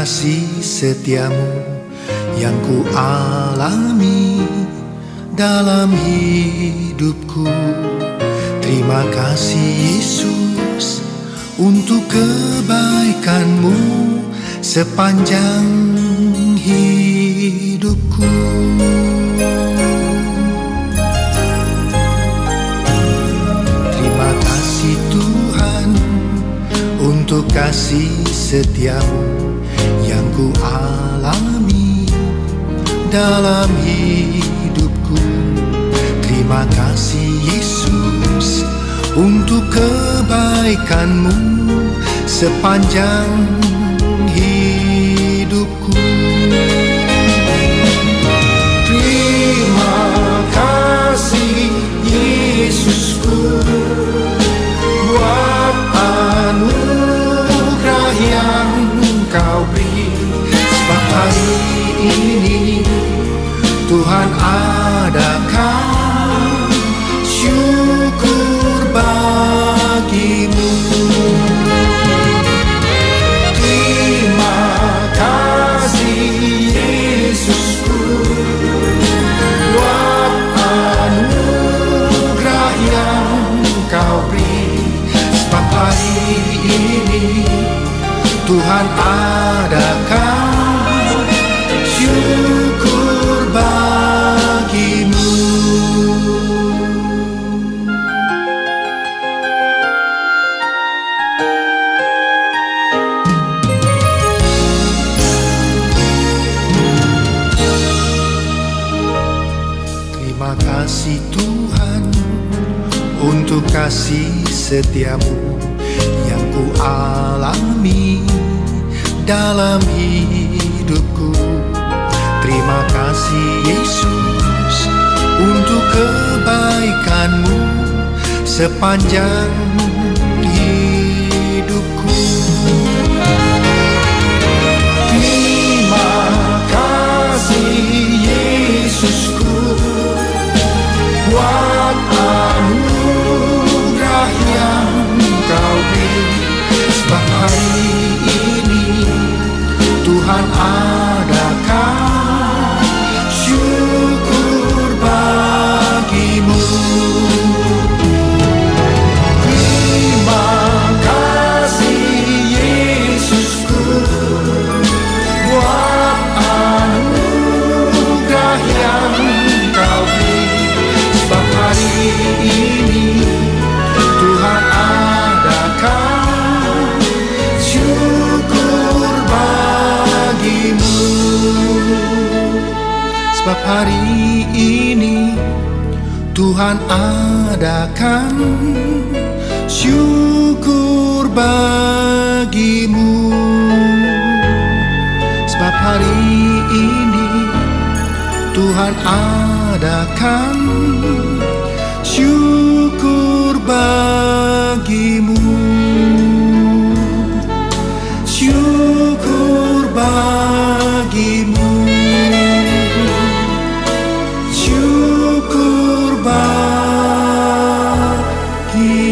kasih setiamu yang ku alami dalam hidupku. Terima kasih Yesus untuk kebaikanmu sepanjang hidupku. Terima kasih Tuhan untuk kasih setiamu yang ku alami dalam hidupku. Terima kasih Yesus untuk kebaikanmu sepanjang hidupku. Terima kasih Yesusku buat anugerah yang Kau beri. Sebab hari ini Tuhan adakan syukur bagimu. Terima kasih Yesusku buat anugerah yang Kau beri. Sebab hari ini Tuhan adakan syukur bagimu. Terima kasih Tuhan untuk kasih setiamu yang ku alami dalam hidupku. Terima kasih Yesus untuk kebaikanmu sepanjang hidupku. Terima kasih Yesusku buat anugerah yang Kau beri. Sebab hari ini Tuhan adakan syukur bagimu. Terima kasih Yesusku buat anugerah yang Kau beri. Sebab hari ini Tuhan adakan syukur bagimu. Sebab hari ini Tuhan adakan syukur bagimu. Sebab hari ini Tuhan adakan syukur bagimu. Syukur bagimu. Syukur bagimu.